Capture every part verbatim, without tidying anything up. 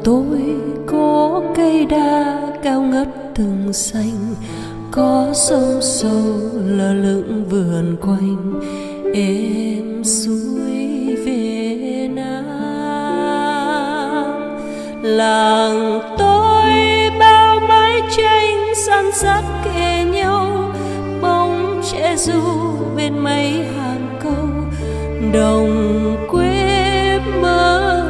tôi có cây đa cao ngất từng xanh, có sông sâu lơ lửng vườn quanh, êm suối về Nam. Làng tôi bao mái tranh san sát kề nhau, bóng trẻ ru bên mấy hàng câu, đồng quê mơ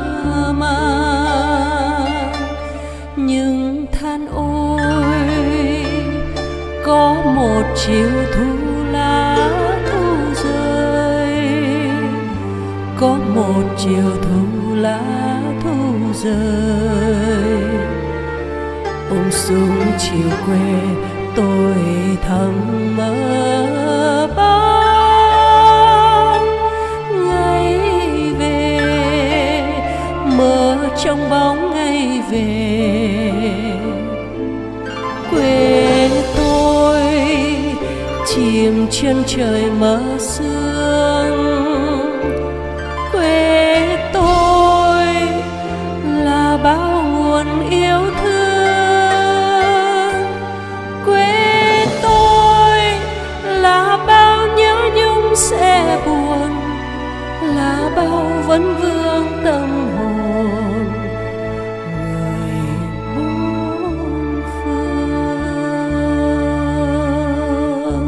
màng. Nhưng than ôi, có một chiều thu lá thu rơi, có một chiều thu lá thu rơi. Ôm xuống chiều quê tôi thầm mơ ban ngày về, mơ trong bóng ngày về. Quê tôi chìm chân trời mơ sương, quê tôi là bao nguồn yêu thương, quê tôi là bao nhớ nhung sẽ buồn, là bao vấn vương tâm hồn người bốn phương.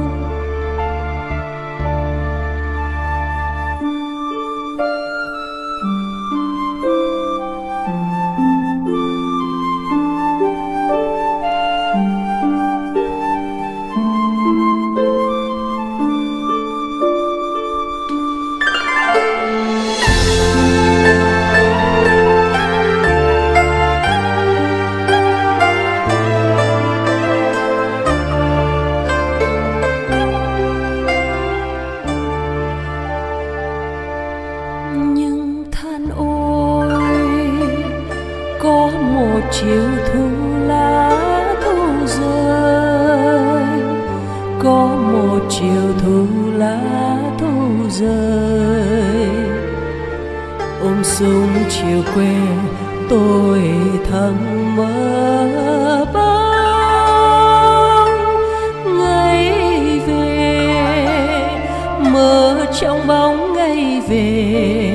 Nhưng than ôi, có một chiều thu lá thu rơi, có một chiều thu lá thu rơi. Ôm súng chiều quê tôi thầm mơ bóng ngày về, mơ trong bóng ngày về.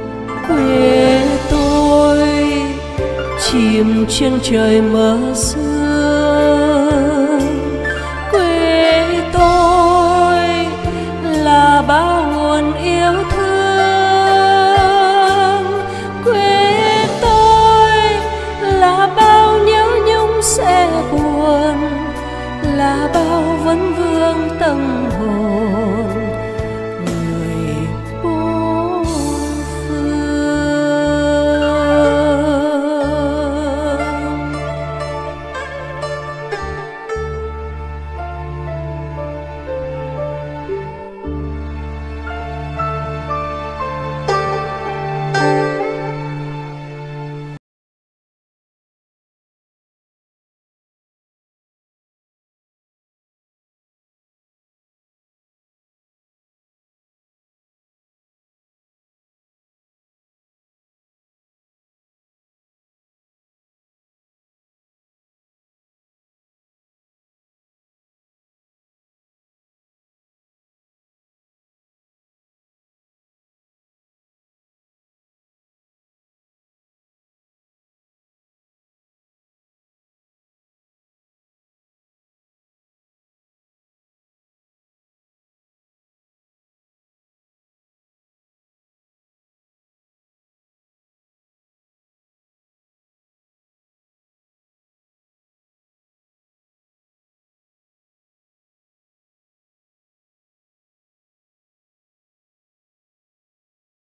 Quê tôi chìm trên trời mơ sương,